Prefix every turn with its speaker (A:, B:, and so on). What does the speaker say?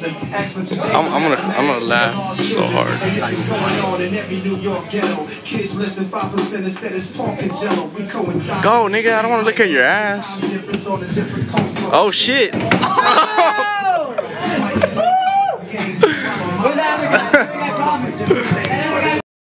A: I'm gonna laugh so hard. Go, nigga, I don't wanna look at your ass. Oh shit.